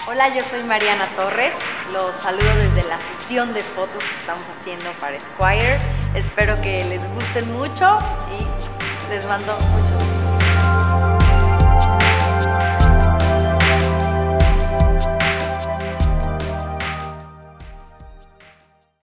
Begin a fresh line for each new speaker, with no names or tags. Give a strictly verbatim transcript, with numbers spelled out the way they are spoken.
Hola, yo soy Mariana Torres, los saludo desde la sesión de fotos que estamos haciendo para Squire. Espero que les gusten mucho y les mando muchos besos.